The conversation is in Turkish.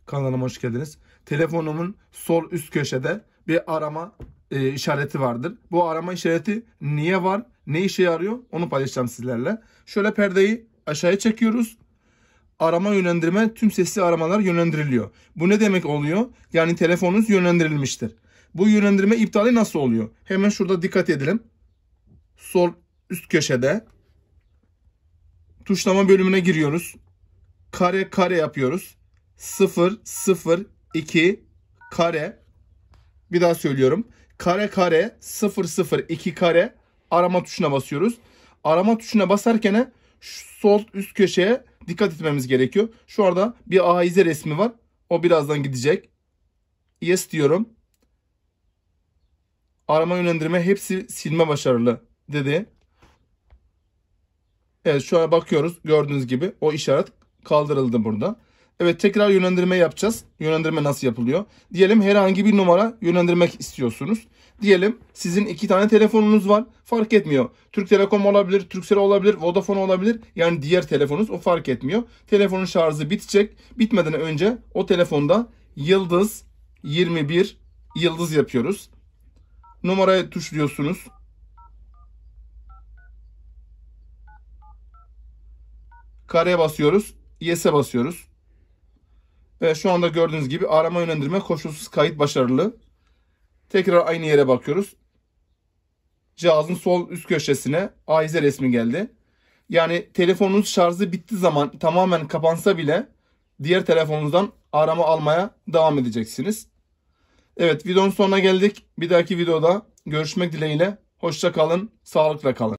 Kanalıma hoş geldiniz. Telefonumun sol üst köşede bir arama işareti vardır. Bu arama işareti niye var, ne işe yarıyor onu paylaşacağım sizlerle. Şöyle perdeyi aşağıya çekiyoruz. Arama yönlendirme, tüm sesli aramalar yönlendiriliyor. Bu ne demek oluyor? Yani telefonunuz yönlendirilmiştir. Bu yönlendirme iptali nasıl oluyor? Hemen şurada dikkat edelim. Sol üst köşede tuşlama bölümüne giriyoruz. Kare kare yapıyoruz. 0 0 2 kare. Bir daha söylüyorum. Kare kare 0 0 2 kare arama tuşuna basıyoruz. Arama tuşuna basarken sol üst köşeye dikkat etmemiz gerekiyor. Şu anda bir ahize resmi var. O birazdan gidecek. Yes diyorum. Arama yönlendirme hepsi silme başarılı dedi. Evet, şu an bakıyoruz. Gördüğünüz gibi o işaret kaldırıldı burada. Evet, tekrar yönlendirme yapacağız. Yönlendirme nasıl yapılıyor? Diyelim herhangi bir numara yönlendirmek istiyorsunuz. Diyelim sizin 2 tane telefonunuz var. Fark etmiyor. Türk Telekom olabilir, Turkcell olabilir, Vodafone olabilir. Yani diğer telefonunuz, o fark etmiyor. Telefonun şarjı bitecek. Bitmeden önce o telefonda yıldız 21 yıldız yapıyoruz. Numarayı tuşluyorsunuz. Kareye basıyoruz. Yes'e basıyoruz. Ve şu anda gördüğünüz gibi arama yönlendirme koşulsuz kayıt başarılı. Tekrar aynı yere bakıyoruz. Cihazın sol üst köşesine ahize resmi geldi. Yani telefonunuz şarjı bittiği zaman tamamen kapansa bile diğer telefonunuzdan arama almaya devam edeceksiniz. Evet, videonun sonuna geldik. Bir dahaki videoda görüşmek dileğiyle. Hoşça kalın, sağlıkla kalın.